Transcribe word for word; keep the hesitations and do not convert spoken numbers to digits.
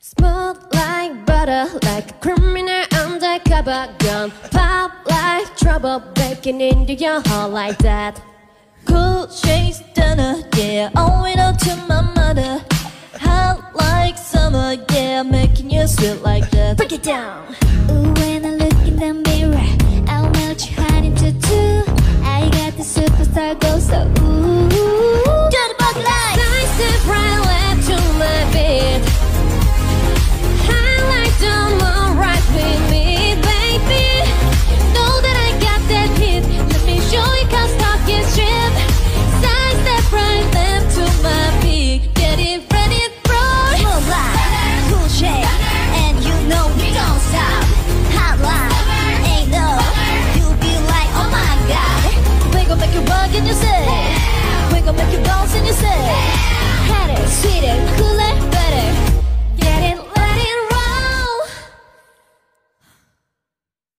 Smooth like butter, like a criminal undercover gun. Pop like trouble, breaking into your heart like that. Cool shades stunner, yeah, owe it all to my mother. Hot like summer, yeah, making you sweet like that. Break it down. Ooh, when I look in the mirror, I'll melt you hard into two. I got the superstar glow, so ooh. Do the bug light. Side step right left to my beat. Highlight the moon right with me, baby. Know that I got that hit. Let me show you cause talk is cheap. Side step right left to my beat. Get it ready, bro. Smooth like, cool shade, and you know we don't stop. Hot like, ain't no, you be like, oh my god. We gon' make you bug in your set.